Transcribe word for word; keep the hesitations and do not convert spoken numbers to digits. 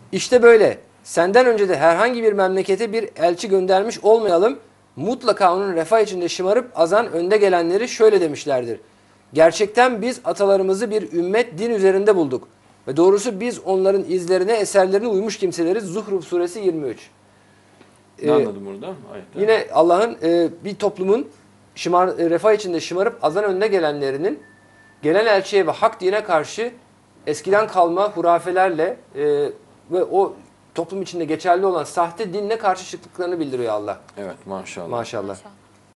İşte böyle. Senden önce de herhangi bir memlekete bir elçi göndermiş olmayalım. Mutlaka onun refah içinde şımarıp azan önde gelenleri şöyle demişlerdir. Gerçekten biz atalarımızı bir ümmet din üzerinde bulduk. Ve doğrusu biz onların izlerine, eserlerine uymuş kimseleriz. Zuhruf suresi yirmi üç. Ne Ee, anladım burada? Ayette. Yine Allah'ın e, bir toplumun şımar, e, refah içinde şımarıp azan önüne gelenlerinin gelen elçiye ve hak dine karşı eskiden kalma hurafelerle e, ve o toplum içinde geçerli olan sahte dinle karşı çıktıklarını bildiriyor Allah. Evet, maşallah. Maşallah.